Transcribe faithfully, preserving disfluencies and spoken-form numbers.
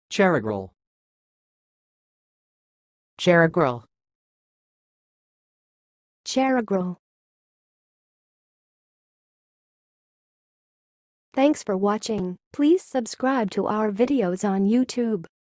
Cherogril. Chair-oh-greel. Cherogril. Thanks for watching. Please subscribe to our videos on YouTube.